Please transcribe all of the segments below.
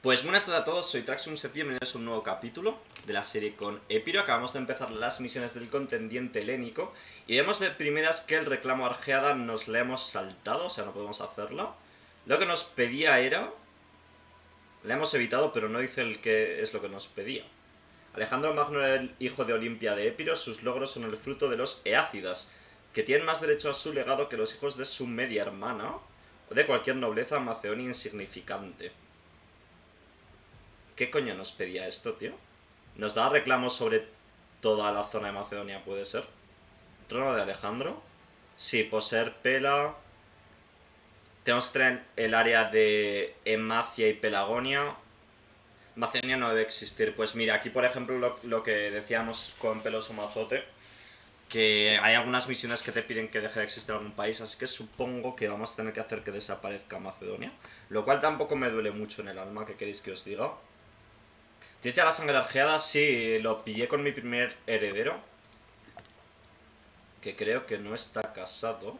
Pues buenas tardes a todos, soy Traxxum7, bienvenidos a un nuevo capítulo de la serie con Epiro. Acabamos de empezar las misiones del contendiente helénico y vemos de primeras que el reclamo Argeada nos la hemos saltado, o sea, no podemos hacerla. Lo que nos pedía era... La hemos evitado, pero no dice el que es lo que nos pedía. Alejandro Magno era el hijo de Olimpia de Epiro, sus logros son el fruto de los Eácidas, que tienen más derecho a su legado que los hijos de su media hermana o de cualquier nobleza macedonia insignificante. ¿Qué coño nos pedía esto, tío? Nos da reclamos sobre toda la zona de Macedonia, ¿puede ser? Trono de Alejandro. Sí, poseer Pela. Tenemos que tener el área de Emacia y Pelagonia. Macedonia no debe existir. Pues mira, aquí por ejemplo lo que decíamos con Peloso Mazote, que hay algunas misiones que te piden que deje de existir algún país, así que supongo que vamos a tener que hacer que desaparezca Macedonia. Lo cual tampoco me duele mucho en el alma, ¿qué queréis que os diga? ¿Tienes ya la sangre argeada? Sí, lo pillé con mi primer heredero, que creo que no está casado.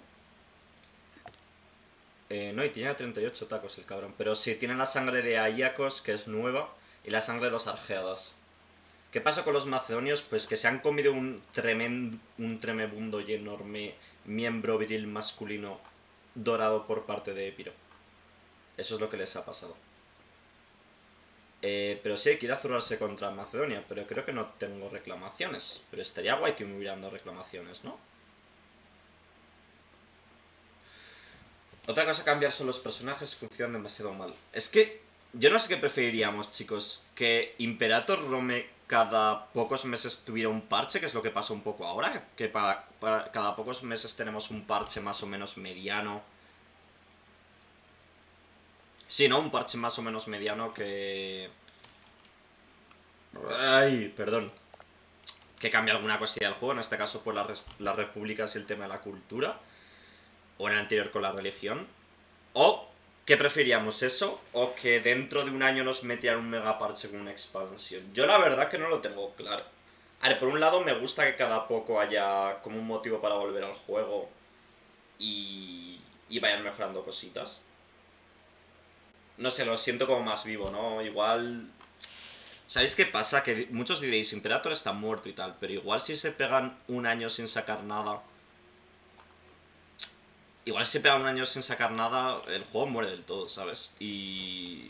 No, y tiene 38 tacos el cabrón. Pero sí, tiene la sangre de Aíacos, que es nueva, y la sangre de los argeadas. ¿Qué pasa con los macedonios? Pues que se han comido un tremebundo y enorme miembro viril masculino dorado por parte de Epiro. Eso es lo que les ha pasado. Pero sí, quiere azurrarse contra Macedonia, pero creo que no tengo reclamaciones. Pero estaría guay que me hubieran dado reclamaciones, ¿no? Otra cosa a cambiar son los personajes, funcionan demasiado mal. Es que yo no sé qué preferiríamos, chicos. Que Imperator Rome cada pocos meses tuviera un parche, que es lo que pasa un poco ahora. Que cada pocos meses tenemos un parche más o menos mediano. Sí, ¿no? Un parche más o menos mediano que... Ay, perdón. Que cambia alguna cosilla del juego, en este caso por las repúblicas y el tema de la cultura. O en el anterior con la religión. O, ¿qué preferíamos eso? O que dentro de un año nos metieran un mega parche con una expansión. Yo la verdad que no lo tengo claro. A ver, por un lado me gusta que cada poco haya como un motivo para volver al juego. Y vayan mejorando cositas. No sé, lo siento como más vivo, ¿no? Igual... ¿Sabéis qué pasa? Que muchos diréis, Imperator está muerto y tal, pero igual si se pegan un año sin sacar nada... Igual si se pegan un año sin sacar nada, el juego muere del todo, ¿sabes? Y...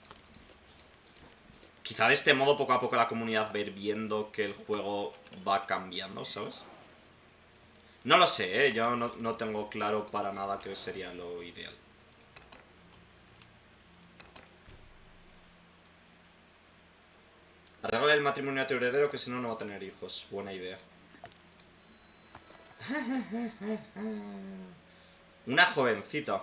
Quizá de este modo poco a poco la comunidad va a ir viendo que el juego va cambiando, ¿sabes? No lo sé, ¿eh? Yo no tengo claro para nada qué sería lo ideal. Arregla el matrimonio a tu heredero, que si no, no va a tener hijos. Buena idea. Una jovencita.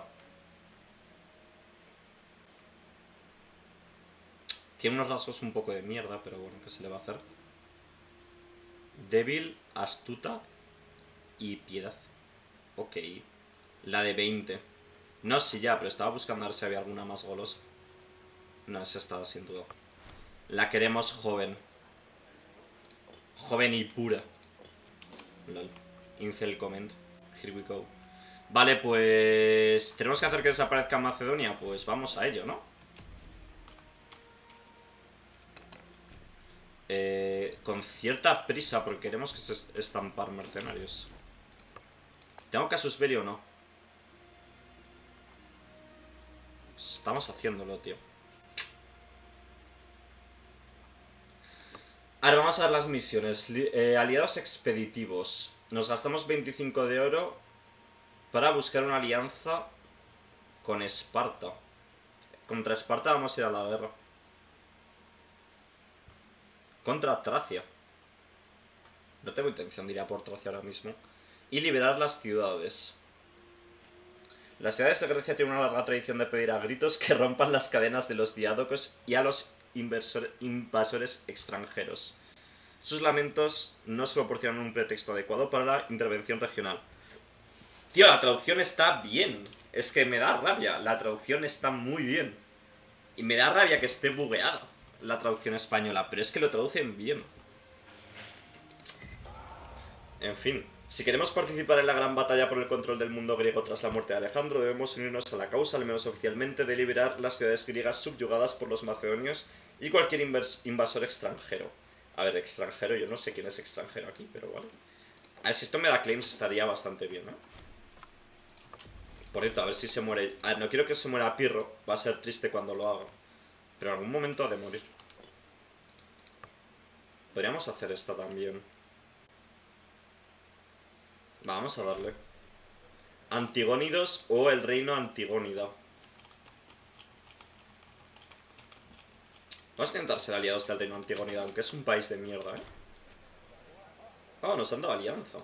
Tiene unos rasgos un poco de mierda, pero bueno, ¿qué se le va a hacer? Débil, astuta y piedad. Ok. La de 20. No, sí, ya, pero estaba buscando a ver si había alguna más golosa. No, esa estaba sin duda. La queremos joven. Joven y pura. Lol. Incel comment. Here we go. Vale, pues... ¿Tenemos que hacer que desaparezca Macedonia? Pues vamos a ello, ¿no? Con cierta prisa, porque queremos que se estampar mercenarios. ¿Tengo casus belli o no? Estamos haciéndolo, tío. Ahora vamos a ver las misiones. Aliados expeditivos. Nos gastamos 25 de oro para buscar una alianza con Esparta. Contra Esparta vamos a ir a la guerra. Contra Tracia. No tengo intención de ir a por Tracia ahora mismo. Y liberar las ciudades. Las ciudades de Grecia tienen una larga tradición de pedir a gritos que rompan las cadenas de los diádocos y a los invasores extranjeros. Sus lamentos no se proporcionan un pretexto adecuado para la intervención regional. Tío, la traducción está bien. Es que me da rabia. La traducción está muy bien. Y me da rabia que esté bugueada la traducción española, pero es que lo traducen bien. En fin. Si queremos participar en la gran batalla por el control del mundo griego tras la muerte de Alejandro, debemos unirnos a la causa, al menos oficialmente, de liberar las ciudades griegas subyugadas por los macedonios y cualquier invasor extranjero. A ver, extranjero, yo no sé quién es extranjero aquí, pero vale. A ver, si esto me da claims estaría bastante bien, ¿no? Por cierto, a ver si se muere. A ver, no quiero que se muera Pirro, va a ser triste cuando lo haga. Pero en algún momento ha de morir. Podríamos hacer esta también. Vamos a darle. Antigónidos o el reino Antigónida. Vamos a intentar ser aliados del reino Antigónida, aunque es un país de mierda, ¿eh? Oh, nos han dado alianza.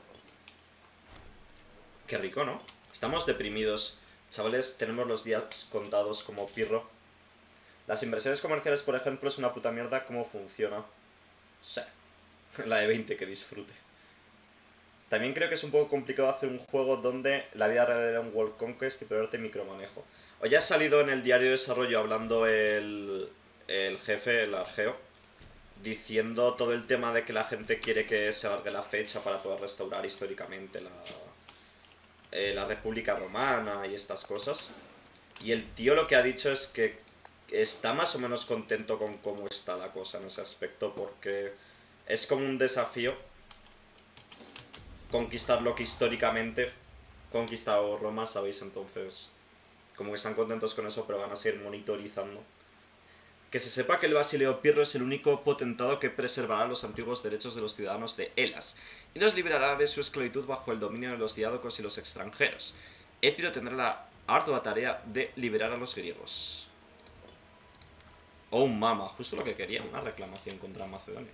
Qué rico, ¿no? Estamos deprimidos. Chavales, tenemos los días contados como Pirro. Las inversiones comerciales, por ejemplo, es una puta mierda. ¿Cómo funciona? Sí. La de 20, que disfrute. También creo que es un poco complicado hacer un juego donde la vida real era un World Conquest y ponerte micromanejo. Hoy ha salido en el diario de desarrollo hablando el jefe, el Argeo, diciendo todo el tema de que la gente quiere que se alargue la fecha para poder restaurar históricamente la República Romana y estas cosas. Y el tío lo que ha dicho es que está más o menos contento con cómo está la cosa en ese aspecto, porque es como un desafío conquistar lo que históricamente conquistado Roma, ¿sabéis? Entonces, como que están contentos con eso, pero van a seguir monitorizando. Que se sepa que el Basileo Pirro es el único potentado que preservará los antiguos derechos de los ciudadanos de Elas y los liberará de su esclavitud bajo el dominio de los diádocos y los extranjeros. Épiro tendrá la ardua tarea de liberar a los griegos. Oh, mama, justo lo que quería, una reclamación contra Macedonia.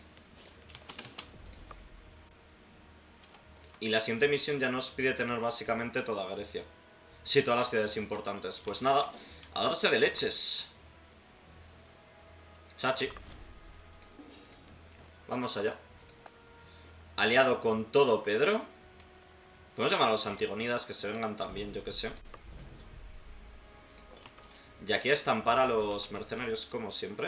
Y la siguiente misión ya nos pide tener básicamente toda Grecia. Sí, todas las ciudades importantes. Pues nada, a darse de leches. Chachi. Vamos allá. Aliado con todo Pedro. Podemos llamar a los Antigonidas que se vengan también, yo que sé. Y aquí estampar a los mercenarios como siempre.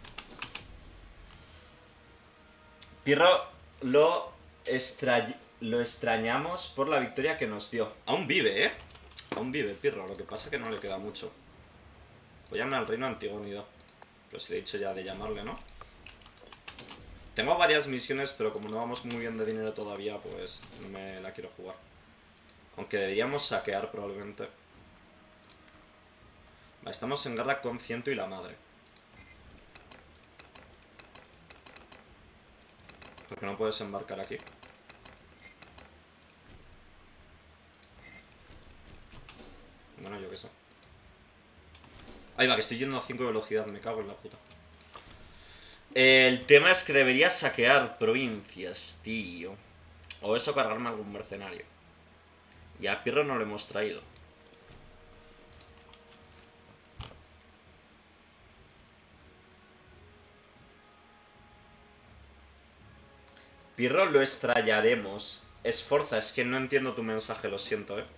Pirro lo extrañamos por la victoria que nos dio. Aún vive, ¿eh? Aún vive Pirro, lo que pasa es que no le queda mucho. Voy a llamar al reino Antigónida. Pero si le he dicho ya de llamarle, ¿no? Tengo varias misiones, pero como no vamos muy bien de dinero todavía, pues no me la quiero jugar. Aunque deberíamos saquear probablemente. Vale, estamos en guerra con Ciento y la madre. Porque no puedes embarcar aquí. Bueno, yo qué sé. Ahí va, que estoy yendo a 5 de velocidad, me cago en la puta. El tema es que debería saquear provincias, tío. O eso, cargarme a algún mercenario. Y a Pirro no lo hemos traído. Pirro lo estrellaremos. Esforza, es que no entiendo tu mensaje, lo siento, eh.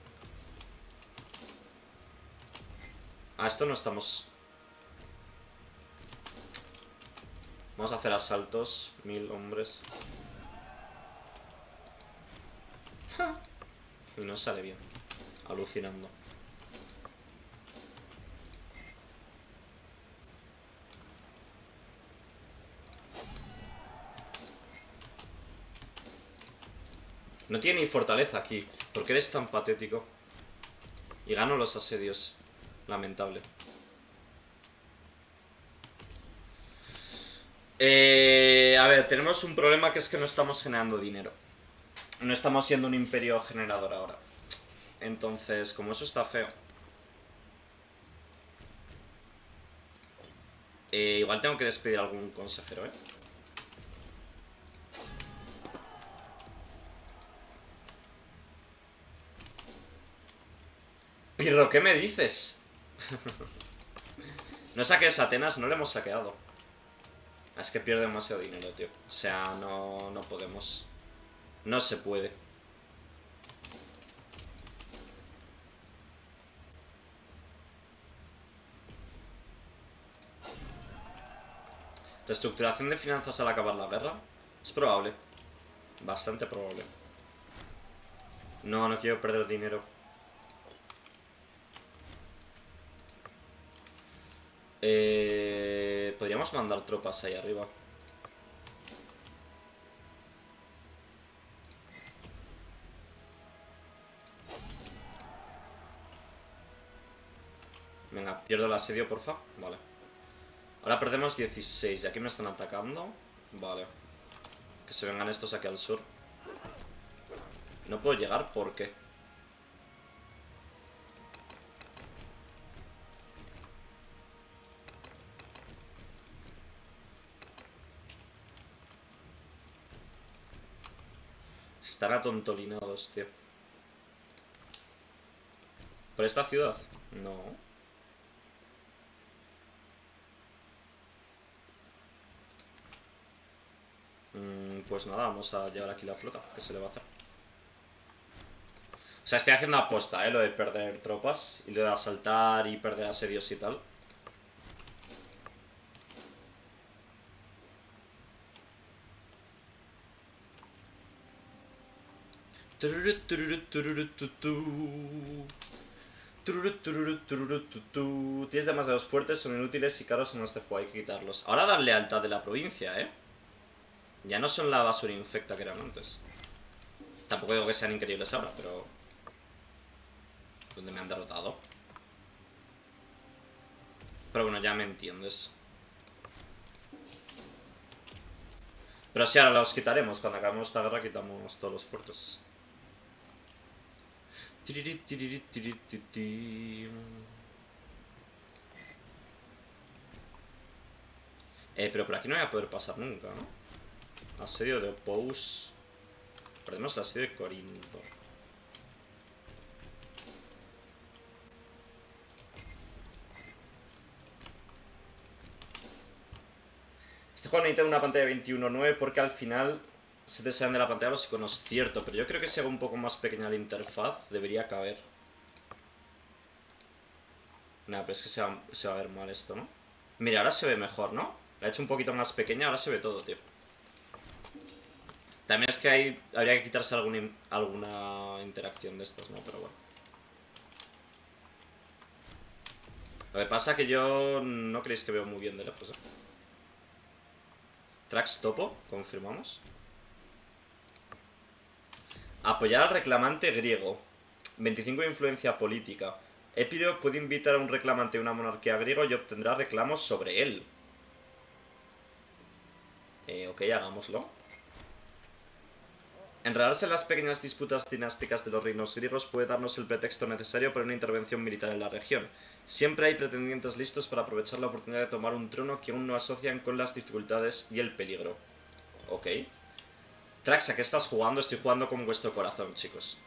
A esto no estamos... Vamos a hacer asaltos. 1000 hombres. Y no sale bien. Alucinando. No tiene ni fortaleza aquí. ¿Por qué eres tan patético? Y gano los asedios. Lamentable. A ver, tenemos un problema que es que no estamos generando dinero. No estamos siendo un imperio generador ahora. Entonces, como eso está feo. Igual tengo que despedir a algún consejero, ¿eh? Pirro, ¿qué me dices? No saques a Atenas, no le hemos saqueado. Es que pierde demasiado dinero, tío. O sea, no podemos. No se puede. Reestructuración de finanzas al acabar la guerra. Es probable. Bastante probable. No, no quiero perder dinero. Podríamos mandar tropas ahí arriba. Venga, pierdo el asedio, porfa. Vale. Ahora perdemos 16. ¿Y aquí me están atacando? Vale. Que se vengan estos aquí al sur. No puedo llegar, ¿por qué? Están atontolinados, tío. ¿Por esta ciudad? No. Pues nada, vamos a llevar aquí la flota. ¿Qué se le va a hacer? O sea, estoy haciendo aposta, lo de perder tropas y lo de asaltar y perder asedios y tal. Tienes demasiados fuertes, son inútiles y caros en este juego, hay que quitarlos. Ahora dan lealtad de la provincia, Ya no son la basura infecta que eran antes. Tampoco digo que sean increíbles ahora, pero... ¿Dónde me han derrotado? Pero bueno, ya me entiendes. Pero sí, ahora los quitaremos. Cuando acabemos esta guerra quitamos todos los fuertes. Pero por aquí no voy a poder pasar nunca, ¿no? Asedio de Opous. Perdemos el asedio de Corinto. Este juego necesita una pantalla de 21:9 porque al final se te salen de la pantalla los iconos, cierto. Pero yo creo que si hago un poco más pequeña la interfaz, debería caber. Nah, pero es que se va a ver mal esto, ¿no? Mira, ahora se ve mejor, ¿no? La he hecho un poquito más pequeña, ahora se ve todo, tío. También es que habría que quitarse alguna interacción de estas, ¿no? Pero bueno. Lo que pasa es que yo no creéis que veo muy bien de lejos, Tracks topo, confirmamos. Apoyar al reclamante griego. 25 de influencia política. Epiro puede invitar a un reclamante de una monarquía griego y obtendrá reclamos sobre él. Ok, hagámoslo. Enredarse en las pequeñas disputas dinásticas de los reinos griegos puede darnos el pretexto necesario para una intervención militar en la región. Siempre hay pretendientes listos para aprovechar la oportunidad de tomar un trono que aún no asocian con las dificultades y el peligro. Ok. Trax, ¿a qué estás jugando? Estoy jugando con vuestro corazón, chicos.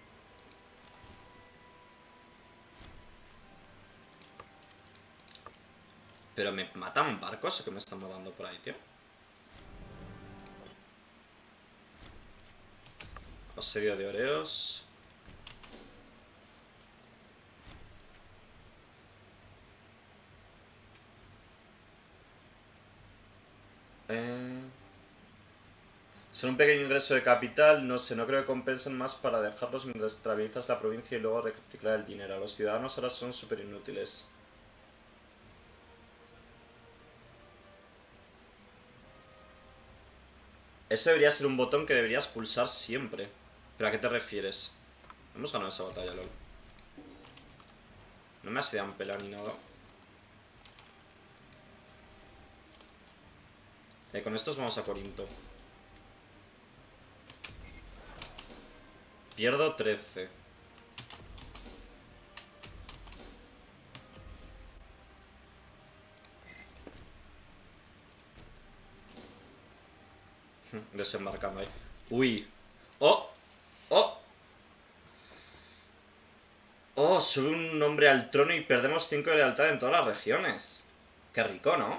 ¿Pero me matan barcos o qué me están matando por ahí, tío? Asedio de Oreos. Son un pequeño ingreso de capital, no sé, no creo que compensen más para dejarlos mientras estabilizas la provincia y luego reciclar el dinero. Los ciudadanos ahora son súper inútiles. Ese debería ser un botón que deberías pulsar siempre. ¿Pero a qué te refieres? Hemos ganado esa batalla, LOL. No me ha sido pelar ni nada. Con estos vamos a Corinto. Pierdo 13. Desembarcando ahí. Uy. ¡Oh! ¡Oh! ¡Oh! Sube un hombre al trono y perdemos 5 de lealtad en todas las regiones. Qué rico, ¿no?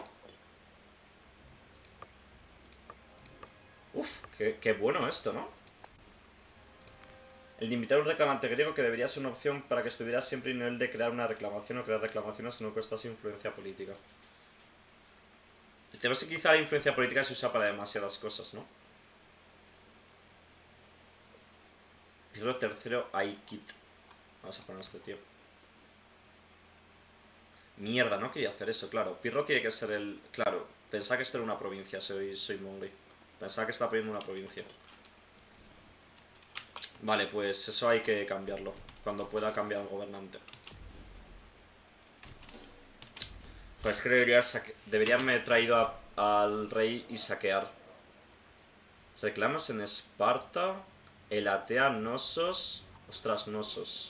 Uf, qué bueno esto, ¿no? El de invitar a un reclamante griego que debería ser una opción para que estuviera siempre en el de crear una reclamación o crear reclamaciones que no costase influencia política. El tema es que quizá la influencia política se usa para demasiadas cosas, ¿no? Pirro tercero, Aikit. Vamos a poner este tío. Mierda, no quería hacer eso, claro. Pirro tiene que ser el... Claro, pensaba que esto era una provincia, soy Mongri. Pensaba que estaba poniendo una provincia. Vale, pues eso hay que cambiarlo. Cuando pueda cambiar el gobernante. Pues es que debería haberme traído al rey y saquear. Reclamos en Esparta. Elatea, Nosos. Ostras, Nosos.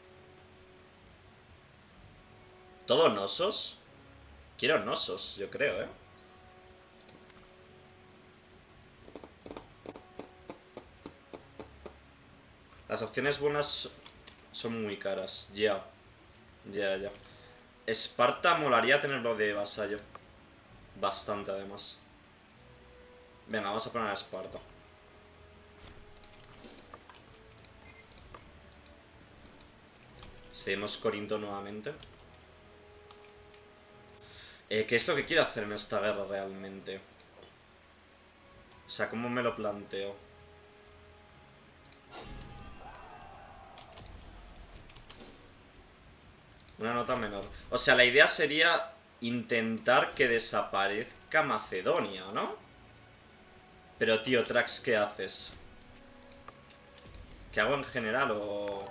¿Todo Nosos? Quiero Nosos, yo creo, ¿eh? Las opciones buenas son muy caras. Ya. Ya. Esparta molaría tenerlo de vasallo. Bastante, además. Venga, vamos a poner a Esparta. Seguimos Corinto nuevamente. ¿Qué es lo que quiero hacer en esta guerra realmente? O sea, ¿cómo me lo planteo? Una nota menor. O sea, la idea sería intentar que desaparezca Macedonia, ¿no? Pero, tío, Trax, ¿qué haces? ¿Qué hago en general o...?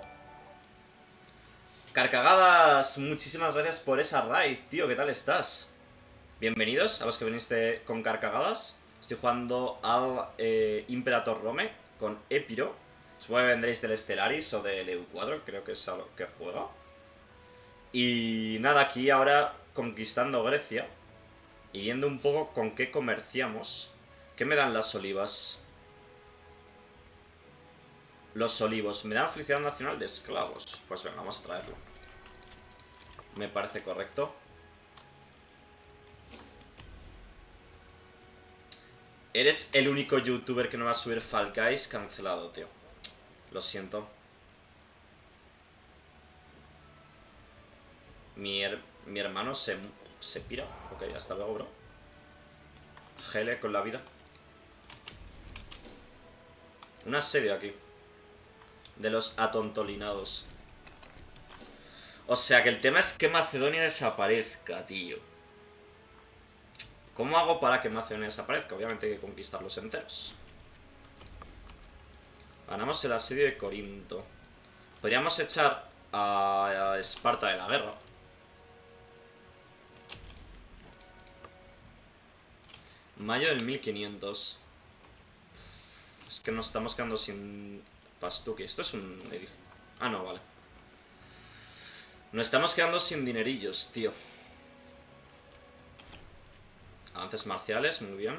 Carcagadas, muchísimas gracias por esa raid, tío, ¿qué tal estás? Bienvenidos a los que veniste con Carcagadas. Estoy jugando al Imperator Rome con Epiro. Supongo que vendréis del Stellaris o del EU4, creo que es a lo que juega. Y nada, aquí ahora conquistando Grecia y viendo un poco con qué comerciamos. ¿Qué me dan las olivas? Los olivos. Me dan felicidad nacional de esclavos. Pues venga, vamos a traerlo. Me parece correcto. Eres el único youtuber que no va a subir Fall Guys. Cancelado, tío. Lo siento. Mi hermano se pira. Ok, hasta luego, bro. Gele con la vida. Un asedio aquí. De los atontolinados. O sea que el tema es que Macedonia desaparezca, tío. ¿Cómo hago para que Macedonia desaparezca? Obviamente hay que conquistarlos enteros. Ganamos el asedio de Corinto. Podríamos echar a Esparta de la guerra. Mayo del 1500. Es que nos estamos quedando sin Pastuki. Esto es un edificio. Ah, no, vale. Nos estamos quedando sin dinerillos, tío. Avances marciales, muy bien.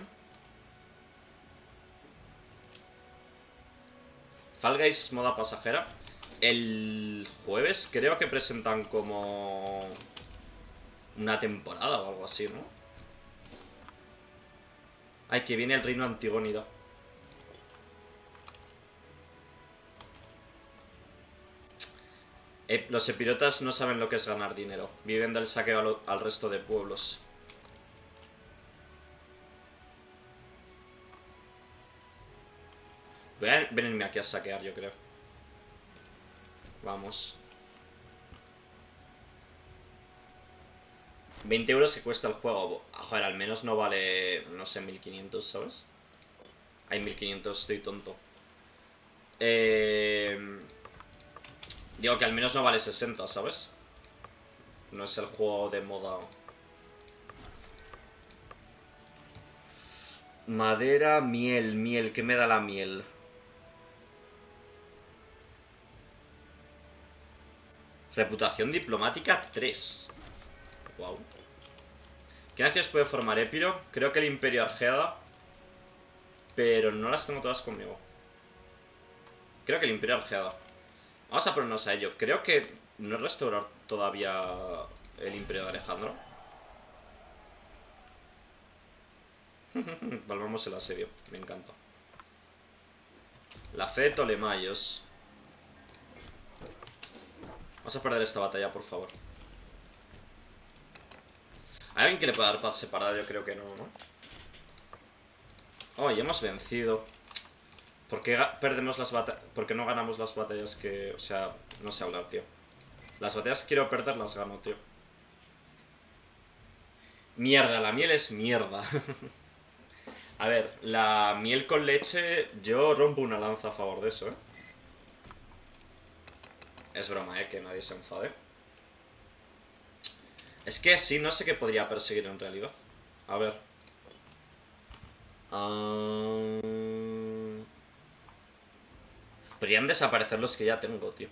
Fall Guys moda pasajera. El jueves creo que presentan como una temporada o algo así, ¿no? Ay, que viene el reino Antigónida. Los epirotas no saben lo que es ganar dinero. Viven del saqueo al resto de pueblos. Voy a venirme aquí a saquear, yo creo. Vamos. 20 euros que cuesta el juego. Joder, al menos no vale, no sé, 1500, ¿sabes? Hay 1500, estoy tonto. Digo que al menos no vale 60, ¿sabes? No es el juego de moda. Madera, miel. ¿Qué me da la miel? Reputación diplomática 3. Wow. ¿Qué naciones puede formar Épiro? Creo que el Imperio Argeada. Pero no las tengo todas conmigo. Creo que el Imperio Argeada. Vamos a ponernos a ello. Creo que no he restaurado todavía el Imperio de Alejandro. Valvamos el asedio. Me encanta. La fe de Ptolemaios. Vamos a perder esta batalla, por favor. ¿Hay alguien que le pueda dar paz separada? Yo creo que no, ¿no? Oh, ya hemos vencido. ¿Por qué perdemos las batallas? ¿Por qué no ganamos las batallas que... O sea, no sé hablar, tío. Las batallas que quiero perder las gano, tío. Mierda, la miel es mierda. A ver, la miel con leche... Yo rompo una lanza a favor de eso, ¿eh? Es broma, ¿eh? Que nadie se enfade. Es que sí, no sé qué podría perseguir en realidad. A ver. Podrían desaparecer los que ya tengo, tío.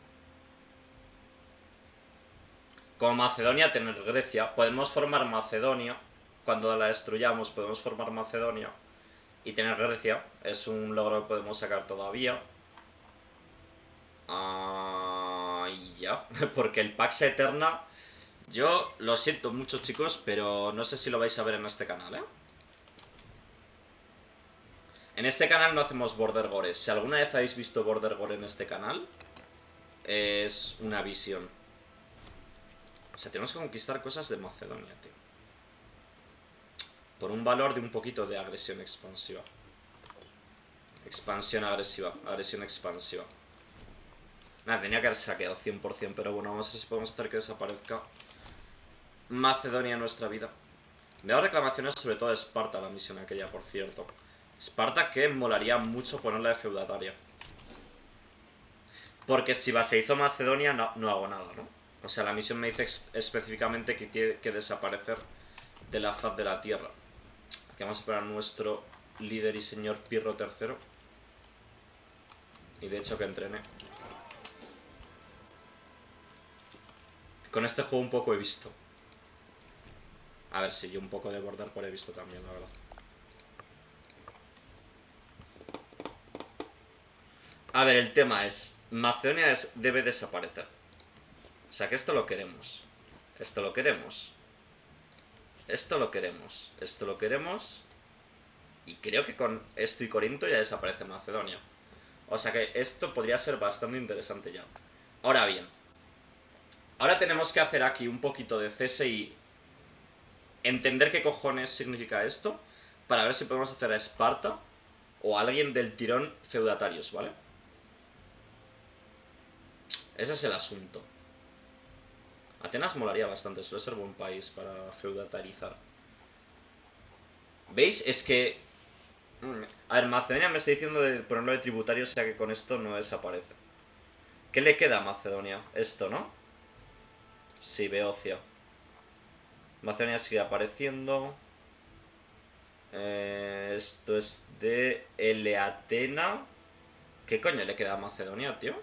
Como Macedonia, tener Grecia. Podemos formar Macedonia. Cuando la destruyamos podemos formar Macedonia. Y tener Grecia. Es un logro que podemos sacar todavía. Y ya. Porque el Pax Eterna... Yo lo siento mucho, chicos, pero no sé si lo vais a ver en este canal, ¿eh? En este canal no hacemos Border Gore. Si alguna vez habéis visto Border Gore en este canal, es una visión. O sea, tenemos que conquistar cosas de Macedonia, tío. Por un valor de un poquito de agresión expansiva. Expansión agresiva. Agresión expansiva. Nada, tenía que haber saqueado 100%, pero bueno, vamos a ver si podemos hacer que desaparezca Macedonia en nuestra vida. Me da reclamaciones sobre todo de Esparta, la misión aquella, por cierto. Esparta que molaría mucho ponerla de feudataria. Porque si vaseizo Macedonia no hago nada, ¿no? O sea, la misión me dice específicamente que tiene que desaparecer de la faz de la tierra. Aquí vamos a esperar a nuestro líder y señor Pirro III. Y de hecho que entrene. Con este juego un poco he visto. A ver, si yo un poco de Border Gore he visto también, la verdad. A ver, el tema es... Macedonia debe desaparecer. O sea que esto lo queremos. Esto lo queremos. Esto lo queremos. Esto lo queremos. Y creo que con esto y Corinto ya desaparece Macedonia. O sea que esto podría ser bastante interesante ya. Ahora bien. Ahora tenemos que hacer aquí un poquito de CSI. Entender qué cojones significa esto. Para ver si podemos hacer a Esparta o a alguien del tirón feudatarios, ¿vale? Ese es el asunto. Atenas molaría bastante, suele ser buen país para feudatarizar. ¿Veis? Es que... A ver, Macedonia me está diciendo de ponerlo de tributario, o sea que con esto no desaparece. ¿Qué le queda a Macedonia? Esto, ¿no? Sí, Beocia. Macedonia sigue apareciendo. Esto es de Eleatena. ¿Qué coño le queda a Macedonia, tío?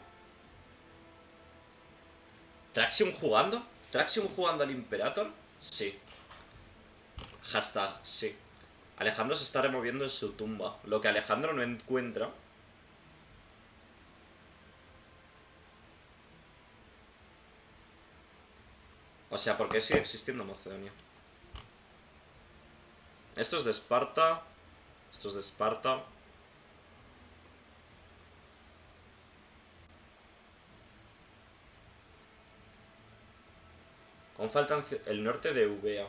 ¿Traxium jugando? ¿Traxium jugando al Imperator? Sí. Hashtag, sí. Alejandro se está removiendo en su tumba. Lo que Alejandro no encuentra... O sea, ¿por qué sigue existiendo Macedonia? Esto es de Esparta. Esto es de Esparta. Aún faltan el norte de Eubea.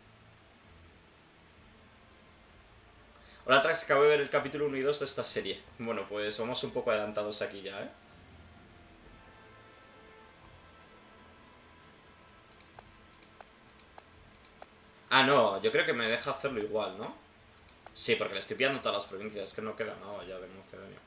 Hola Trax, acabo de ver el capítulo 1 y 2 de esta serie. Bueno, pues vamos un poco adelantados aquí ya, ¿eh? Ah, no, yo creo que me deja hacerlo igual, ¿no? Sí, porque le estoy pillando todas las provincias, es que no queda nada ya de Macedonia.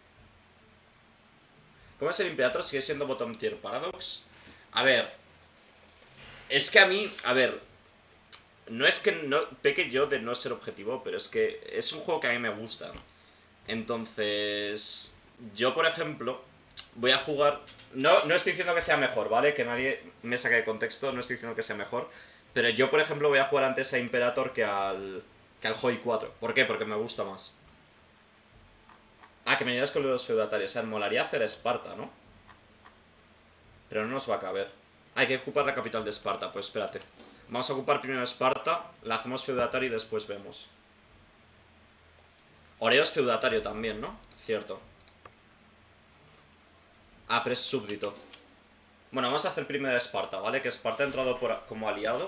¿Cómo es el Imperator? ¿Sigue siendo bottom tier Paradox? A ver... Es que a mí... A ver... No es que no peque yo de no ser objetivo, pero es que es un juego que a mí me gusta. Entonces... Yo, por ejemplo, voy a jugar... No estoy diciendo que sea mejor, ¿vale? Que nadie me saque de contexto, no estoy diciendo que sea mejor. Pero yo, por ejemplo, voy a jugar antes a Imperator que al Hoi 4. ¿Por qué? Porque me gusta más. Ah, que me ayudas con los feudatarios. O sea, molaría hacer Esparta, ¿no? Pero no nos va a caber. Hay que ocupar la capital de Esparta. Pues espérate. Vamos a ocupar primero Esparta, la hacemos feudatario y después vemos. Oreo es feudatario también, ¿no? Cierto. Ah, pero es súbdito. Bueno, vamos a hacer primero Esparta, ¿vale? Que Esparta ha entrado como aliado.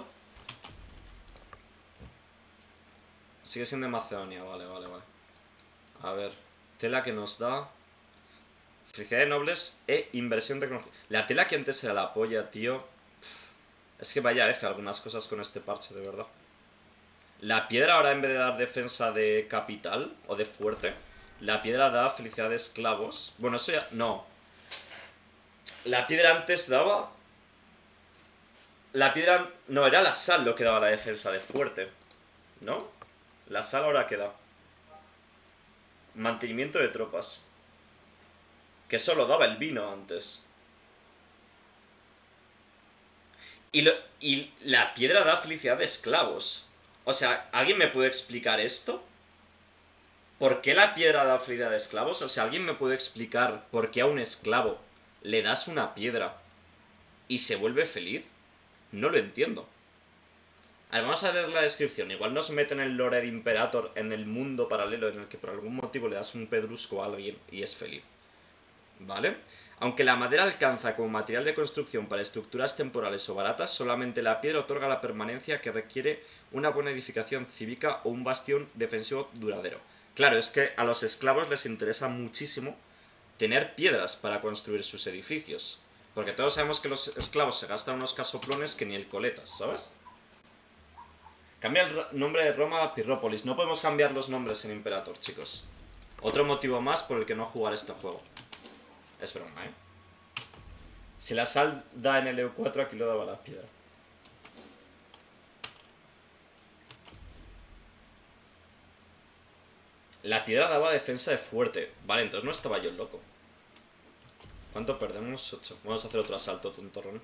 Sigue siendo de Macedonia, vale. A ver. Tela que nos da felicidad de nobles e inversión tecnológica. La tela que antes era la polla, tío. Es que vaya F algunas cosas con este parche, de verdad. La piedra ahora en vez de dar defensa de capital o de fuerte, la piedra da felicidad de esclavos. Bueno, eso ya... No. La piedra antes daba... La piedra... No, era la sal lo que daba la defensa de fuerte. ¿No? La sal ahora queda. Mantenimiento de tropas. Que solo daba el vino antes. Y la piedra da felicidad de esclavos. O sea, ¿alguien me puede explicar esto? ¿Por qué la piedra da felicidad de esclavos? O sea, ¿alguien me puede explicar por qué a un esclavo le das una piedra y se vuelve feliz? No lo entiendo. A ver, vamos a leer la descripción. Igual nos meten el lore de Imperator en el mundo paralelo en el que por algún motivo le das un pedrusco a alguien y es feliz. ¿Vale? Aunque la madera alcanza como material de construcción para estructuras temporales o baratas, solamente la piedra otorga la permanencia que requiere una buena edificación cívica o un bastión defensivo duradero. Claro, es que a los esclavos les interesa muchísimo tener piedras para construir sus edificios. Porque todos sabemos que los esclavos se gastan unos casoplones que ni el coletas, ¿sabes? Cambia el nombre de Roma a Pirrópolis. No podemos cambiar los nombres en Imperator, chicos. Otro motivo más por el que no jugar este juego. Es broma, ¿eh? Si la sal da en el EU4, aquí lo daba la piedra. La piedra daba defensa de fuerte. Vale, entonces no estaba yo loco. ¿Cuánto perdemos? 8. Vamos a hacer otro asalto, tontorrón.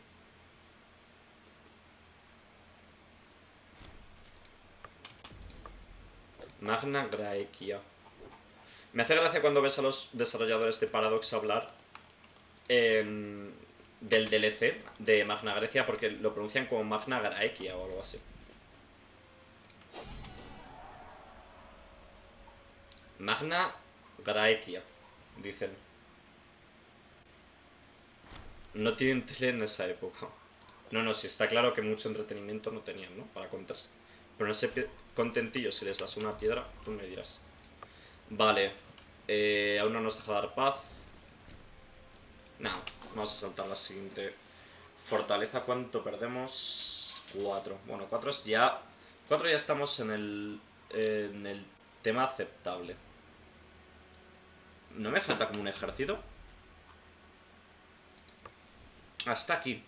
Magna Graecia. Me hace gracia cuando ves a los desarrolladores de Paradox hablar del DLC de Magna Grecia porque lo pronuncian como Magna Graecia o algo así. Magna Graecia, dicen. No tienen tele en esa época. No, si está claro que mucho entretenimiento no tenían, ¿no? Para contarse. Pero no sé, contentillo, si les das una piedra, tú me dirás. Vale. Aún no nos deja dar paz. No, vamos a saltar la siguiente. Fortaleza, ¿cuánto perdemos? 4. Bueno, 4 es ya... 4 ya estamos en el tema aceptable. ¿No me falta como un ejército? Hasta aquí.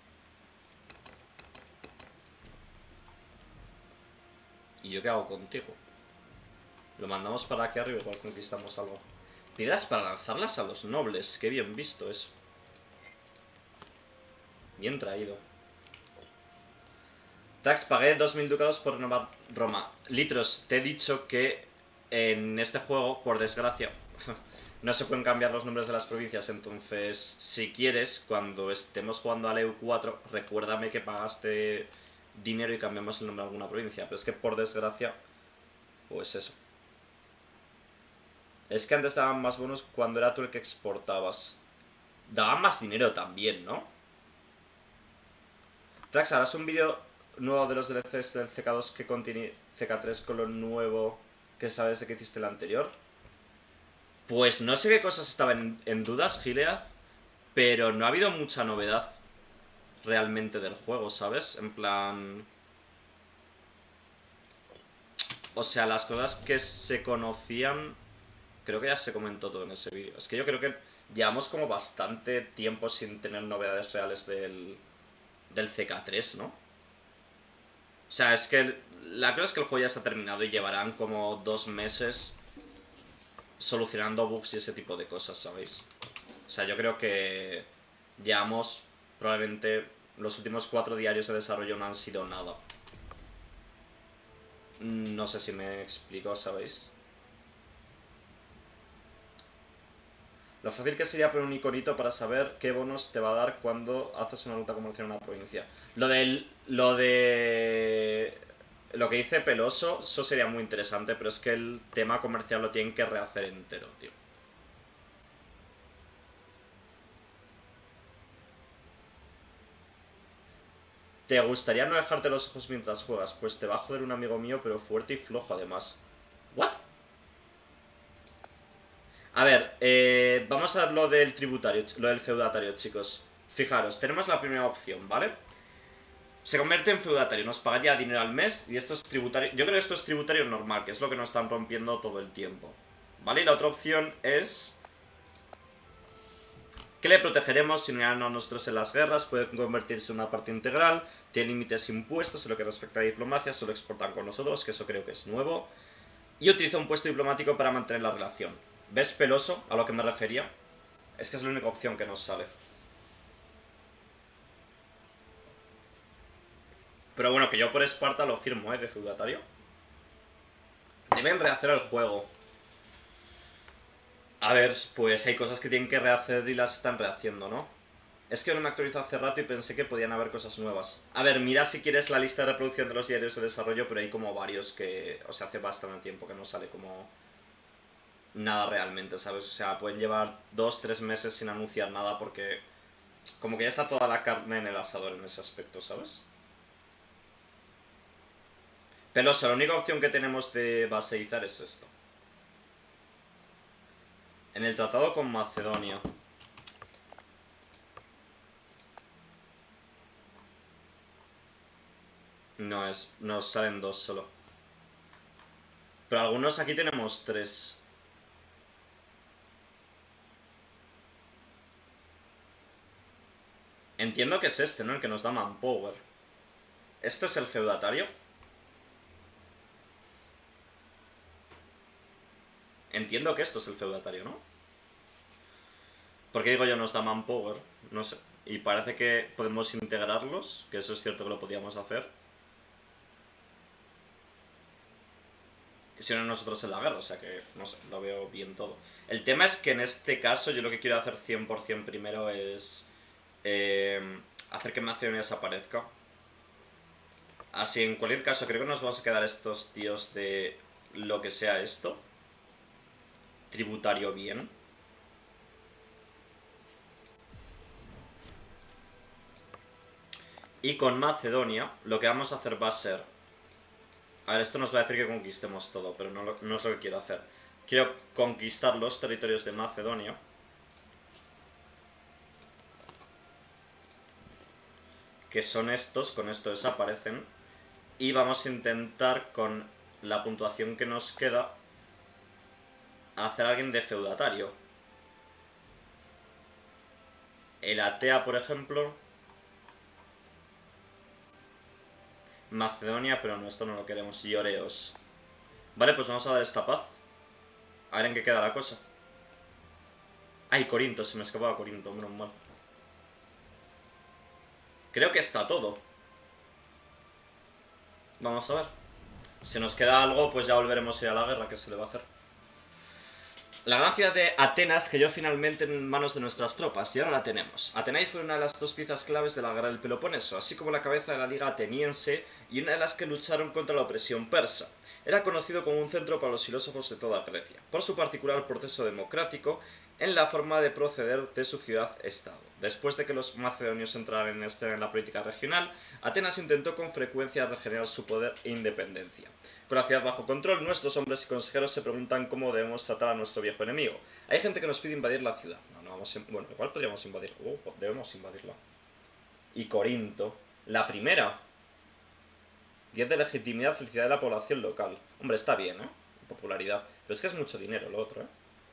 ¿Y yo qué hago contigo? Lo mandamos para aquí arriba, igual conquistamos algo. Piedras para lanzarlas a los nobles. Qué bien visto eso. Bien traído. Tax, pagué 2000 ducados por renovar Roma. Litros, te he dicho que en este juego, por desgracia, no se pueden cambiar los nombres de las provincias. Entonces, si quieres, cuando estemos jugando al EU4, recuérdame que pagaste dinero y cambiamos el nombre de alguna provincia. Pero es que por desgracia, pues eso. Es que antes daban más bonos cuando era tú el que exportabas. Daban más dinero también, ¿no? Trax, ¿harás un vídeo nuevo de los DLCs del CK2 que contiene CK3 con lo nuevo que sabes de que hiciste el anterior? Pues no sé qué cosas estaban en dudas, Gilead, pero no ha habido mucha novedad realmente del juego, ¿sabes? En plan... O sea, las cosas que se conocían... Creo que ya se comentó todo en ese vídeo. Es que yo creo que llevamos como bastante tiempo sin tener novedades reales del CK3, ¿no? O sea, es que la cosa es que el juego ya está terminado y llevarán como 2 meses solucionando bugs y ese tipo de cosas, ¿sabéis? O sea, yo creo que llevamos probablemente los últimos 4 diarios de desarrollo no han sido nada. No sé si me explico, ¿sabéis? Lo fácil que sería poner un iconito para saber qué bonos te va a dar cuando haces una ruta comercial en una provincia. Lo que dice Peloso, eso sería muy interesante, pero es que el tema comercial lo tienen que rehacer entero, tío. ¿Te gustaría no dejarte los ojos mientras juegas? Pues te va a joder un amigo mío, pero fuerte y flojo además. ¿What? A ver, vamos a ver lo del tributario, lo del feudatario, chicos. Fijaros, tenemos la primera opción, ¿vale? Se convierte en feudatario, nos pagaría dinero al mes y esto es tributario. Yo creo que esto es tributario normal, que es lo que nos están rompiendo todo el tiempo. ¿Vale? Y la otra opción es que le protegeremos sin ganarnos nosotros en las guerras, puede convertirse en una parte integral, tiene límites impuestos en lo que respecta a diplomacia, solo exportan con nosotros, que eso creo que es nuevo. Y utiliza un puesto diplomático para mantener la relación. ¿Ves, peloso, a lo que me refería? Es que es la única opción que nos sale. Pero bueno, que yo por Esparta lo firmo, de feudatario. Deben rehacer el juego. A ver, pues hay cosas que tienen que rehacer y las están rehaciendo, ¿no? Es que no me actualizó hace rato y pensé que podían haber cosas nuevas. A ver, mira si quieres la lista de reproducción de los diarios de desarrollo, pero hay como varios que... O sea, hace bastante tiempo que no sale como... Nada realmente, ¿sabes? O sea, pueden llevar 2-3 meses sin anunciar nada porque... Como que ya está toda la carne en el asador en ese aspecto, ¿sabes? Peloso, la única opción que tenemos de baseizar es esto. En el tratado con Macedonia. No, nos salen 2 solo. Pero algunos aquí tenemos 3. Entiendo que es este, ¿no? El que nos da manpower. ¿Esto es el feudatario? Entiendo que esto es el feudatario, ¿no? Porque digo yo nos da manpower, no sé. Y parece que podemos integrarlos, que eso es cierto que lo podíamos hacer. Si no nosotros en la guerra, o sea que, no sé, lo veo bien todo. El tema es que en este caso yo lo que quiero hacer 100% primero es hacer que Macedonia desaparezca. Así, en cualquier caso, creo que nos vamos a quedar estos tíos de lo que sea esto. Tributario bien. Y con Macedonia, lo que vamos a hacer va a ser... A ver, esto nos va a decir que conquistemos todo, pero no es lo que quiero hacer. Quiero conquistar los territorios de Macedonia. Que son estos, con esto desaparecen. Y vamos a intentar, con la puntuación que nos queda, hacer a alguien de feudatario. El Atea, por ejemplo. Macedonia, pero no, esto no lo queremos. Y Oreos. Vale, pues vamos a dar esta paz. A ver en qué queda la cosa. Ay, Corinto, se me escapaba Corinto, menos mal. Creo que está todo. Vamos a ver. Si nos queda algo, pues ya volveremos a ir a la guerra, que se le va a hacer. La gran ciudad de Atenas cayó finalmente en manos de nuestras tropas, y ahora la tenemos. Atenai fue una de las 2 piezas claves de la guerra del Peloponeso, así como la cabeza de la liga ateniense y una de las que lucharon contra la opresión persa. Era conocido como un centro para los filósofos de toda Grecia, por su particular proceso democrático en la forma de proceder de su ciudad-estado. Después de que los macedonios entraran en la política regional, Atenas intentó con frecuencia regenerar su poder e independencia. Con la ciudad bajo control, nuestros hombres y consejeros se preguntan cómo debemos tratar a nuestro viejo enemigo. Hay gente que nos pide invadir la ciudad. No vamos a... Bueno, igual podríamos invadir. Debemos invadirla. Y Corinto. La primera. 10 de legitimidad, felicidad de la población local. Hombre, está bien, ¿eh? Popularidad. Pero es que es mucho dinero lo otro, ¿eh?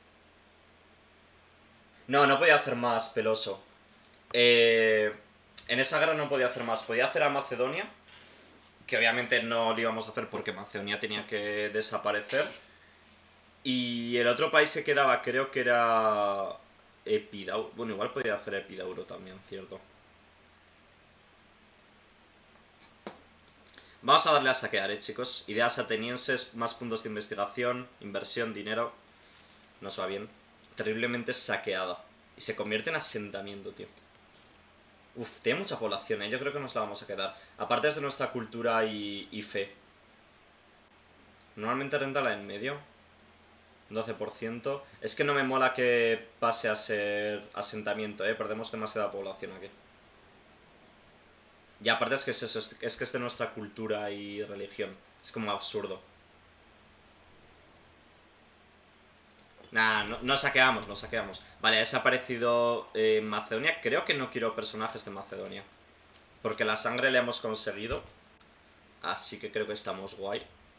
No podía hacer más, peloso. En esa guerra no podía hacer más. Podía hacer a Macedonia, que obviamente no lo íbamos a hacer porque Macedonia tenía que desaparecer. Y el otro país que quedaba creo que era Epidauro. Bueno, igual podría hacer Epidauro también, cierto. Vamos a darle a saquear, chicos. Ideas atenienses, más puntos de investigación, inversión, dinero. Nos va bien. Terriblemente saqueada. Y se convierte en asentamiento, tío. Uf, tiene mucha población, ¿eh? Yo creo que nos la vamos a quedar. Aparte es de nuestra cultura y fe. Normalmente renta la en medio. 12%. Es que no me mola que pase a ser asentamiento, ¿eh? Perdemos demasiada población aquí. Y aparte es que es eso, es que es de nuestra cultura y religión. Es como absurdo. Nah, no, no saqueamos, no saqueamos. Vale, ha desaparecido Macedonia. Creo que no quiero personajes de Macedonia. Porque la sangre le hemos conseguido. Así que creo que estamos guay.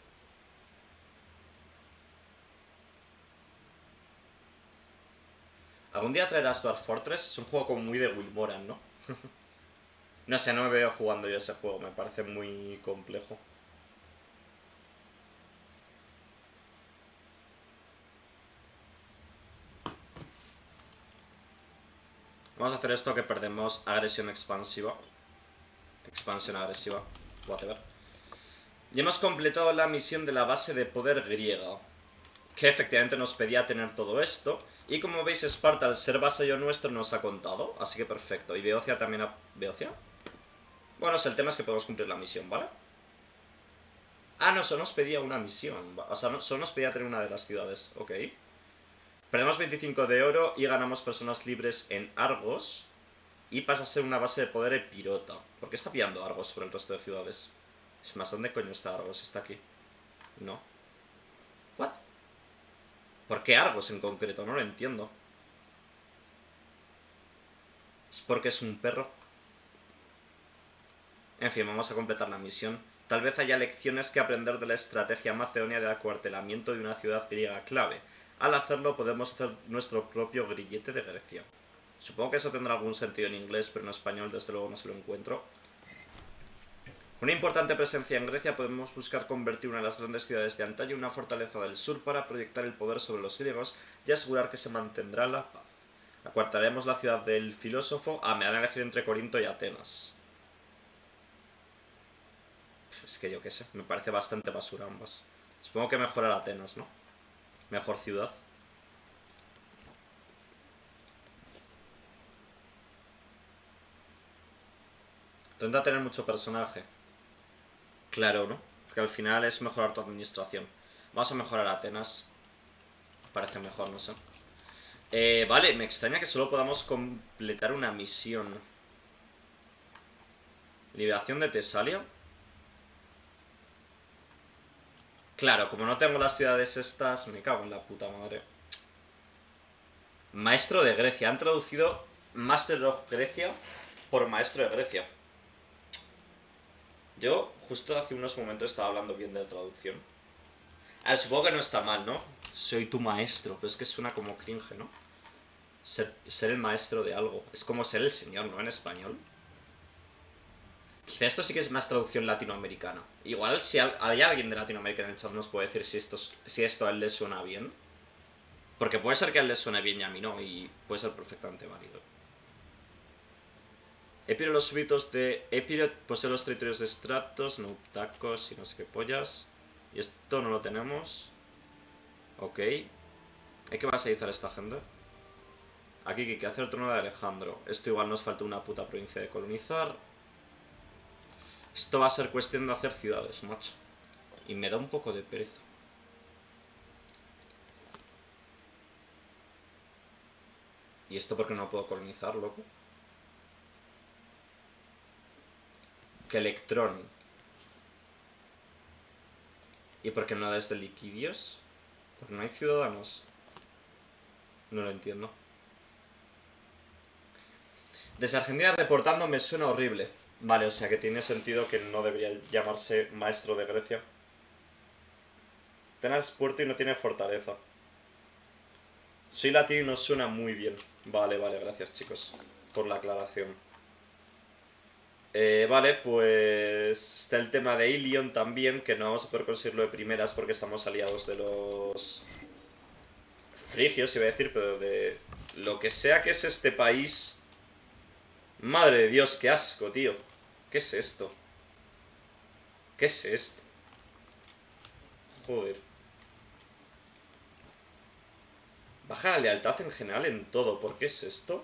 ¿Algún día traerás Dwarf Fortress? Es un juego como muy de Wilmoran, ¿no? No sé, no me veo jugando yo ese juego. Me parece muy complejo. Vamos a hacer esto que perdemos agresión expansiva. Expansión agresiva. Whatever. Y hemos completado la misión de la base de poder griega. Que efectivamente nos pedía tener todo esto. Y como veis, Esparta, al ser vasallo nuestro, nos ha contado. Así que perfecto. Y Beocia también ha... ¿Beocia? Bueno, el tema es que podemos cumplir la misión, ¿vale? Ah, no, solo nos pedía una misión. O sea, solo nos pedía tener una de las ciudades. Ok. Perdemos 25 de oro y ganamos personas libres en Argos. Y pasa a ser una base de poder Epirota. ¿Por qué está pillando Argos sobre el resto de ciudades? Es más, ¿dónde coño está Argos? Está aquí. No. ¿What? ¿Por qué Argos en concreto? No lo entiendo. ¿Es porque es un perro? En fin, vamos a completar la misión. Tal vez haya lecciones que aprender de la estrategia macedonia de acuartelamiento de una ciudad griega clave. Al hacerlo podemos hacer nuestro propio grillete de Grecia. Supongo que eso tendrá algún sentido en inglés, pero en español desde luego no se lo encuentro. Con una importante presencia en Grecia podemos buscar convertir una de las grandes ciudades de antaño en una fortaleza del sur para proyectar el poder sobre los griegos y asegurar que se mantendrá la paz. Acuartaremos la ciudad del filósofo. Ah, me van a elegir entre Corinto y Atenas. Es que yo qué sé, me parece bastante basura ambas. Supongo que mejorar Atenas, ¿no? Mejor ciudad. Intenta tener mucho personaje. Claro, ¿no? Porque al final es mejorar tu administración. Vamos a mejorar Atenas. Parece mejor, no sé. Vale, me extraña que solo podamos completar una misión. Liberación de Tesalia. Claro, como no tengo las ciudades estas, me cago en la puta madre. Maestro de Grecia. Han traducido Master of Grecia por Maestro de Grecia. Yo justo hace unos momentos estaba hablando bien de la traducción. Supongo que no está mal, ¿no? Soy tu maestro, pero es que suena como cringe, ¿no? Ser el maestro de algo. Es como ser el señor, ¿no? En español. Quizá esto sí que es más traducción latinoamericana. Igual si hay alguien de Latinoamérica en el chat nos puede decir si esto a él le suena bien. Porque puede ser que a él le suene bien y a mí no, y puede ser perfectamente válido. Epiro los súbitos de Epiro posee los territorios de Stratos, no tacos y no sé qué pollas. Y esto no lo tenemos. Ok. Hay que vasallar a esta gente. Aquí que hace el trono de Alejandro. Esto igual nos falta una puta provincia de colonizar. Esto va a ser cuestión de hacer ciudades, macho. Y me da un poco de pereza. ¿Y esto por qué no puedo colonizar, loco? Que Electrón. ¿Y por qué no desde Liquidios? Porque no hay ciudadanos. No lo entiendo. Desde Argentina reportando me suena horrible. Vale, o sea que tiene sentido que no debería llamarse Maestro de Grecia. Tenés puerto y no tiene fortaleza. Soy latino y no suena muy bien. Vale, vale, gracias chicos por la aclaración. Vale, pues está el tema de Ilion también, que no vamos a poder conseguirlo de primeras porque estamos aliados de los frigios, iba a decir, pero de lo que sea que es este país. Madre de Dios, qué asco, tío. ¿Qué es esto? ¿Qué es esto? Joder. Baja la lealtad en general en todo. ¿Por qué es esto?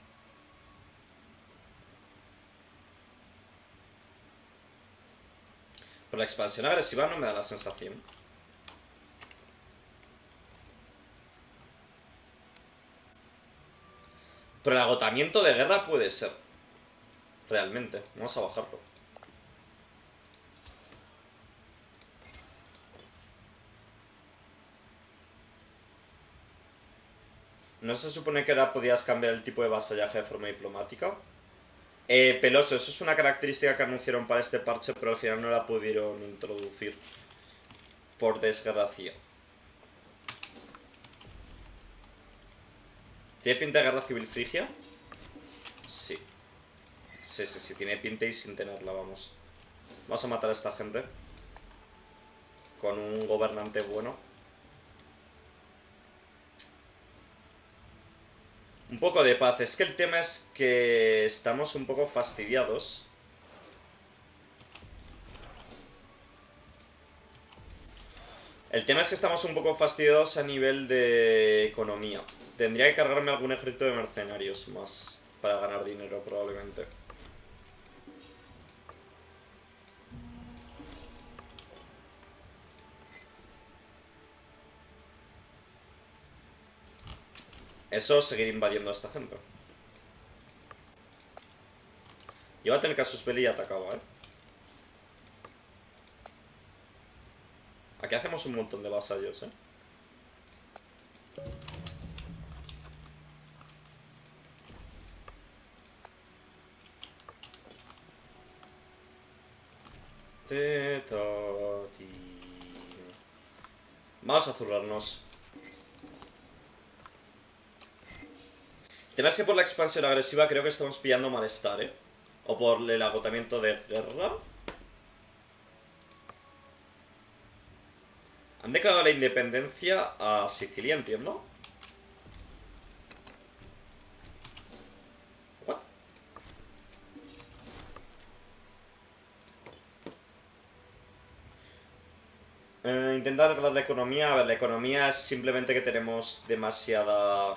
Por la expansión agresiva no me da la sensación. Pero el agotamiento de guerra puede ser. Realmente. Vamos a bajarlo. ¿No se supone que ahora podías cambiar el tipo de vasallaje de forma diplomática? Peloso, eso es una característica que anunciaron para este parche, pero al final no la pudieron introducir. Por desgracia. ¿Tiene pinta de guerra civil frigia? Sí. Sí, tiene pinta y sin tenerla, vamos. Vamos a matar a esta gente. Con un gobernante bueno. Un poco de paz. Es que el tema es que estamos un poco fastidiados. El tema es que estamos un poco fastidiados a nivel de economía. Tendría que cargarme algún ejército de mercenarios más para ganar dinero, probablemente. Eso, seguir invadiendo a esta gente. Lleva a tener casus belli y atacaba, Aquí hacemos un montón de vasallos, Vamos a zurrarnos. El tema es que por la expansión agresiva creo que estamos pillando malestar, O por el agotamiento de guerra. Han declarado la independencia a Sicilia, entiendo. ¿What? Intentar arreglar la economía. A ver, la economía es simplemente que tenemos demasiada...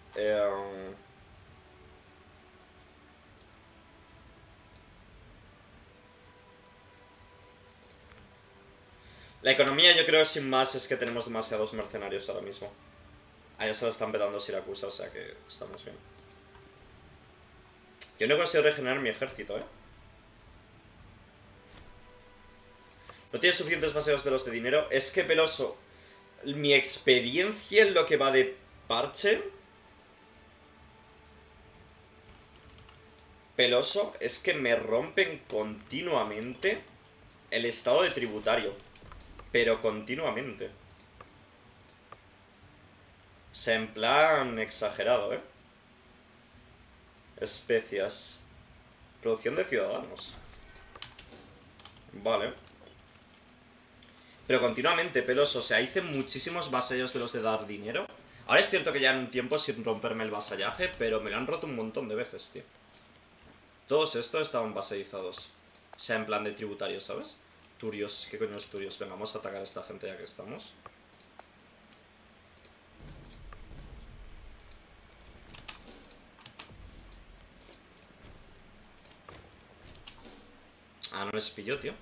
La economía yo creo sin más es que tenemos demasiados mercenarios ahora mismo. Allá se lo están petando Siracusa, o sea que estamos bien. Yo no consigo regenerar mi ejército, No tiene suficientes paseos de los de dinero. Es que, Peloso, mi experiencia en lo que va de parche... Peloso, es que me rompen continuamente el estado de tributario. Pero continuamente. O sea, en plan exagerado, Especias. Producción de ciudadanos. Vale. Pero continuamente, Peloso. O sea, hice muchísimos vasallos de los de dar dinero. Ahora es cierto que ya en un tiempo sin romperme el vasallaje, pero me lo han roto un montón de veces, tío. Todos estos estaban vasalizados. O sea, en plan de tributario, ¿sabes? Turios. ¿Qué coño es Turios? Venga, vamos a atacar a esta gente ya que estamos. Ah, no les pilló, tío.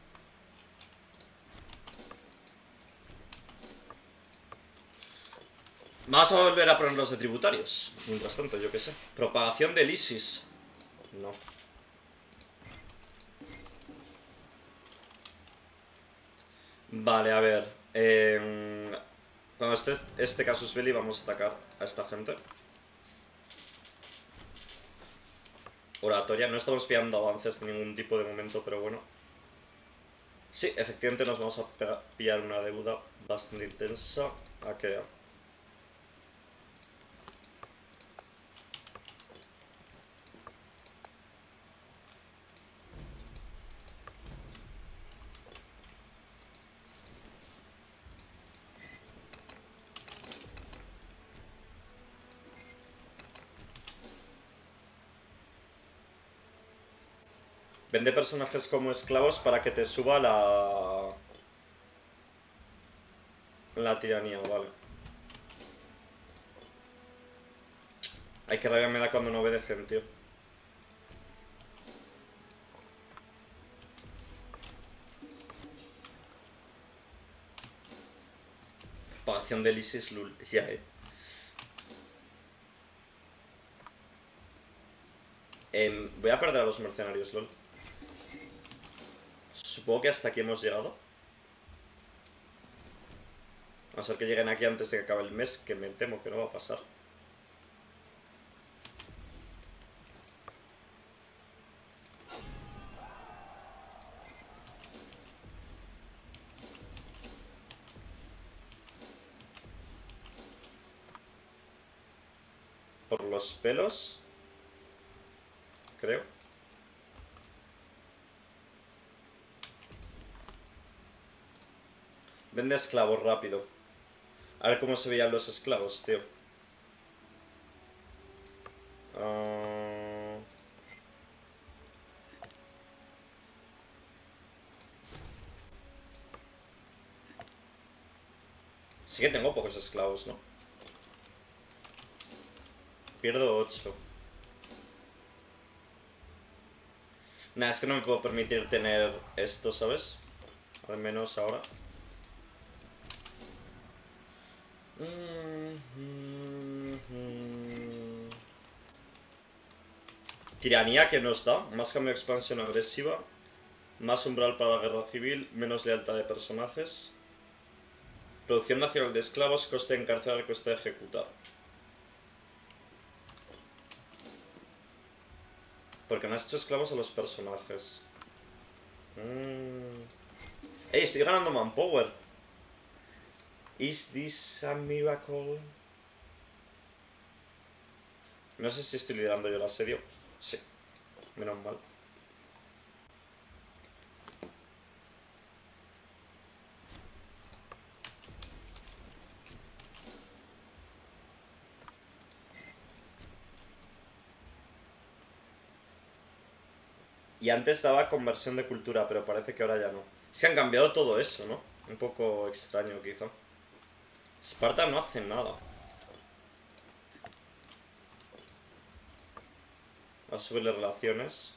Vamos a volver a poner los de tributarios. Mientras tanto, yo qué sé. Propagación del ISIS. No. Vale, a ver. Cuando esté este casus belli vamos a atacar a esta gente. Oratoria. No estamos pillando avances de ningún tipo de momento, pero bueno. Sí, efectivamente nos vamos a pillar una deuda bastante intensa. ¿A qué? Vende personajes como esclavos para que te suba la tiranía, vale. Ay, que rabia me da cuando no obedecen, tío. Propagación del ISIS, lul. Ya, voy a perder a los mercenarios, lol. Supongo que hasta aquí hemos llegado. A ser que lleguen aquí antes de que acabe el mes, que me temo que no va a pasar. por los pelos. Creo. Vende esclavos rápido. A ver cómo se veían los esclavos, tío. Sí que tengo pocos esclavos, ¿no? Pierdo 8. Nah, es que no me puedo permitir tener esto, ¿sabes? Al menos ahora. Tiranía que nos da. Más cambio de expansión agresiva. Más umbral para la guerra civil. Menos lealtad de personajes. Producción nacional de esclavos. Coste de encarcelar, coste de ejecutar. Porque no has hecho esclavos a los personajes. Ey, estoy ganando manpower. Is this a miracle? No sé si estoy liderando yo el asedio. Sí, menos mal. Y antes daba conversión de cultura, pero parece que ahora ya no. Se han cambiado todo eso, ¿no? Un poco extraño, quizá. Esparta no hace nada. A subirle relaciones.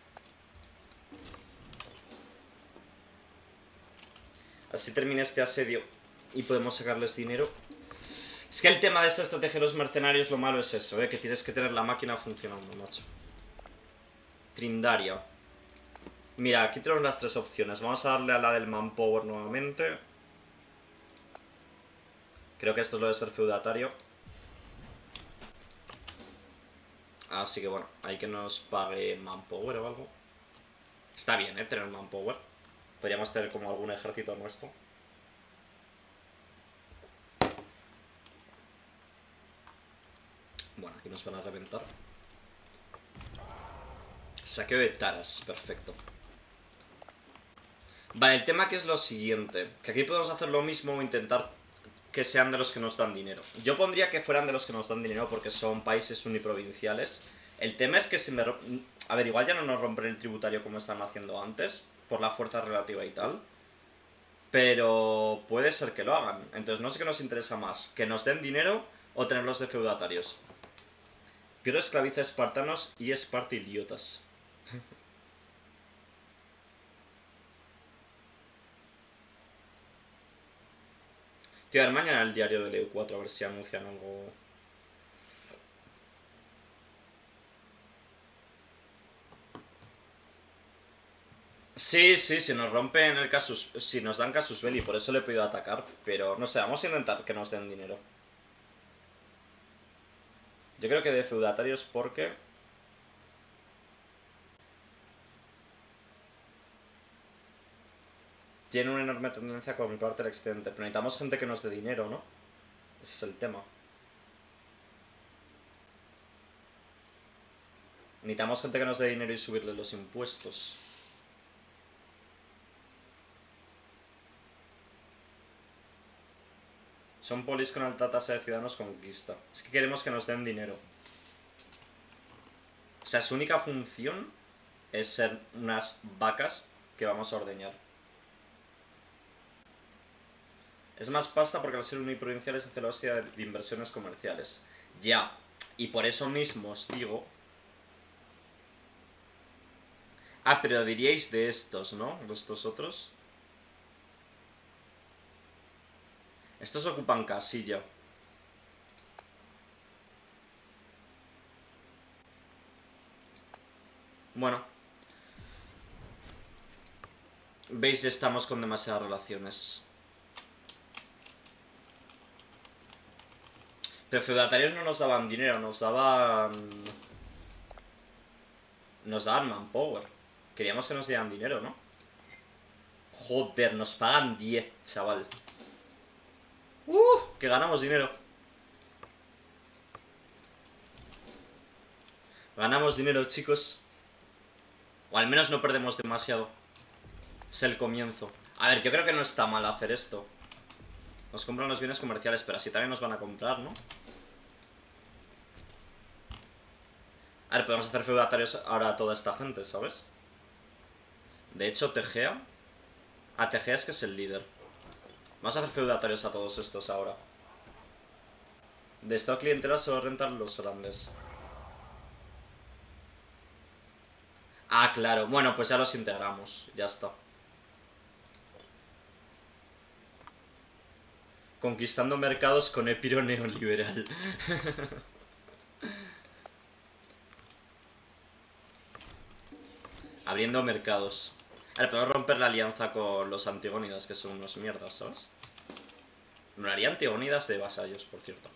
Así termina este asedio y podemos sacarles dinero. Es que el tema de esta estrategia de los mercenarios, lo malo es eso, que tienes que tener la máquina funcionando, macho. Trindaria. Mira, aquí tenemos las tres opciones. Vamos a darle a la del manpower nuevamente. Creo que esto es lo de ser feudatario. Así que bueno, hay que nos pague manpower o algo. Está bien, tener manpower. Podríamos tener como algún ejército nuestro. Bueno, aquí nos van a reventar. Saqueo de taras, perfecto. Vale, el tema que es lo siguiente. Que aquí podemos hacer lo mismo o intentar que sean de los que nos dan dinero. Yo pondría que fueran de los que nos dan dinero porque son países uniprovinciales. El tema es que si me... A ver, igual ya no nos rompen el tributario como están haciendo antes, por la fuerza relativa y tal. Pero puede ser que lo hagan. Entonces no sé qué nos interesa más, que nos den dinero o tenerlos de feudatarios. Piero esclaviza a espartanos y Esparta idiotas. Tío, a ver mañana el diario del EU4 a ver si anuncian algo. Sí, sí, si nos rompen el casus... Si nos dan casus belli, por eso le he podido atacar. Pero no sé, vamos a intentar que nos den dinero. Yo creo que de feudatarios porque... Tiene una enorme tendencia a comprarte el excedente. Pero necesitamos gente que nos dé dinero, ¿no? Ese es el tema. Necesitamos gente que nos dé dinero y subirle los impuestos. Son polis con alta tasa de ciudadanos conquista. Es que queremos que nos den dinero. O sea, su única función es ser unas vacas que vamos a ordeñar. Es más pasta porque al ser uniprovinciales hace la hostia de inversiones comerciales. Ya. Y por eso mismo os digo... Ah, pero diríais de estos, ¿no? De estos otros. Estos ocupan casilla. Bueno. Veis, estamos con demasiadas relaciones. Pero feudatarios no nos daban dinero, nos daban... Nos daban manpower. Queríamos que nos dieran dinero, ¿no? Joder, nos pagan 10, chaval. Que ganamos dinero. Ganamos dinero, chicos. O al menos no perdemos demasiado. Es el comienzo. A ver, yo creo que no está mal hacer esto. Nos compran los bienes comerciales, pero así también nos van a comprar, ¿no? A ver, podemos hacer feudatarios ahora a toda esta gente, ¿sabes? De hecho, Tegea... Ah, Tegea es que es el líder. Vamos a hacer feudatarios a todos estos ahora. De esta clientela solo rentan los grandes. Ah, claro. Bueno, pues ya los integramos. Ya está. Conquistando mercados con Epiro neoliberal. Abriendo mercados. A ver, podemos romper la alianza con los Antigónidas, que son unos mierdas, ¿sabes? Me haría Antigónidas de vasallos, por cierto.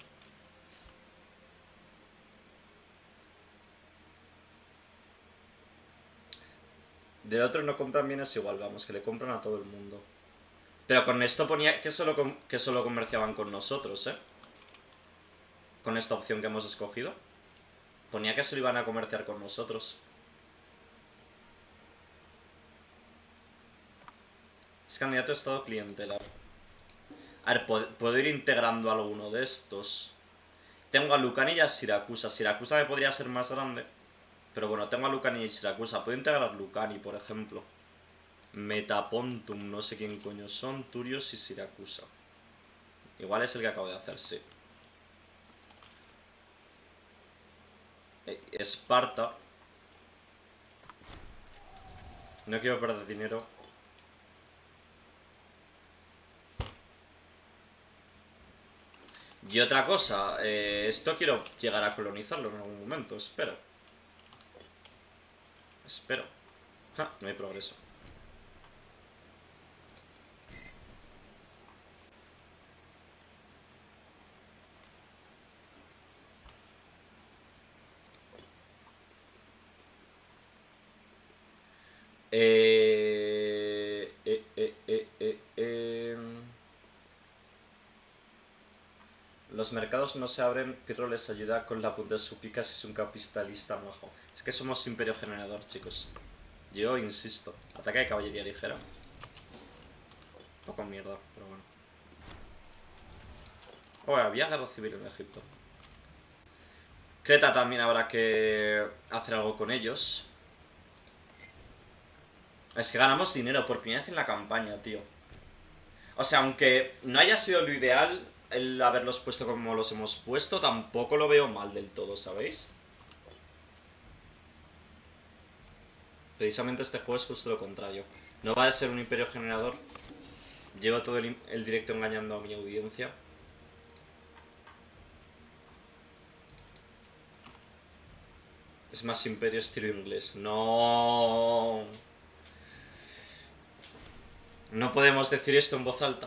De otro no compran bienes igual, vamos, que le compran a todo el mundo. Pero con esto ponía que solo comerciaban con nosotros, ¿eh? Con esta opción que hemos escogido. Ponía que solo iban a comerciar con nosotros. Es candidato a estado clientelar. A ver, puedo ir integrando alguno de estos. Tengo a Lucani y a Siracusa. Siracusa me podría ser más grande. Pero bueno, tengo a Lucani y Siracusa. Puedo integrar Lucani, por ejemplo. Metapontum, no sé quién coño son. Turios y Siracusa. Igual es el que acabo de hacer, sí. Esparta. No quiero perder dinero. Y otra cosa, esto quiero llegar a colonizarlo en algún momento, espero. Espero. Ja, no hay progreso. Los mercados no se abren, Pirro les ayuda con la punta de su pica si es un capitalista majo. Es que somos imperio generador, chicos. Yo insisto. Ataque de caballería ligera. Un poco mierda, pero bueno. Oh, había guerra civil en Egipto. Creta también habrá que hacer algo con ellos. Es que ganamos dinero por primera vez en la campaña, tío. O sea, aunque no haya sido lo ideal el haberlos puesto como los hemos puesto, tampoco lo veo mal del todo, ¿sabéis? Precisamente este juego es justo lo contrario. No va a ser un imperio generador. Llevo todo el directo engañando a mi audiencia. Es más imperio estilo inglés. No. No podemos decir esto en voz alta.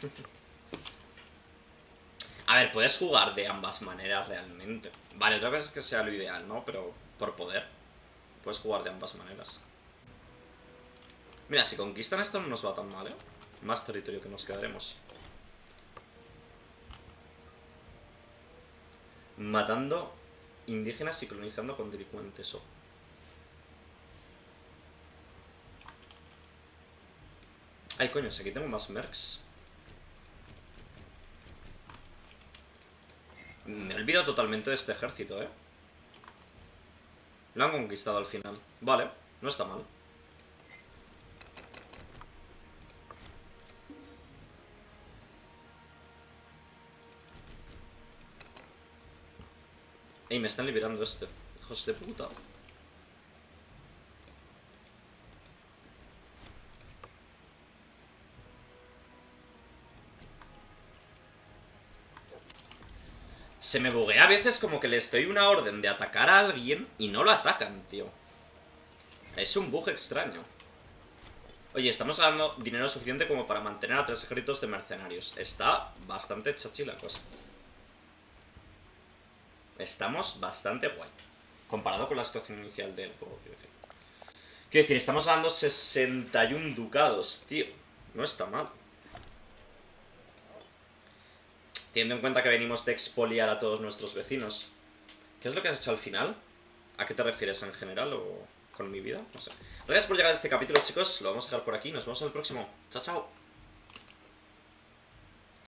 A ver, puedes jugar de ambas maneras realmente. Vale, otra vez es que sea lo ideal, ¿no? Pero por poder. Puedes jugar de ambas maneras. Mira, si conquistan esto no nos va tan mal, ¿eh? Más territorio que nos quedaremos. Matando indígenas y colonizando con delincuentes. Oh. Ay, coño, si aquí tengo más mercs. Me he olvidado totalmente de este ejército, ¿eh? Lo han conquistado al final. Vale, no está mal. Ey, me están liberando este. Hijos de puta. Se me buguea a veces como que les doy una orden de atacar a alguien y no lo atacan, tío. Es un bug extraño. Oye, estamos ganando dinero suficiente como para mantener a 3 ejércitos de mercenarios. Está bastante chachi la cosa. Estamos bastante guay. Comparado con la situación inicial del juego, quiero decir. Quiero decir, estamos ganando 61 ducados, tío. No está mal. Teniendo en cuenta que venimos de expoliar a todos nuestros vecinos. ¿Qué es lo que has hecho al final? ¿A qué te refieres en general o con mi vida? No sé. Gracias por llegar a este capítulo, chicos. Lo vamos a dejar por aquí. Nos vemos en el próximo. Chao, chao.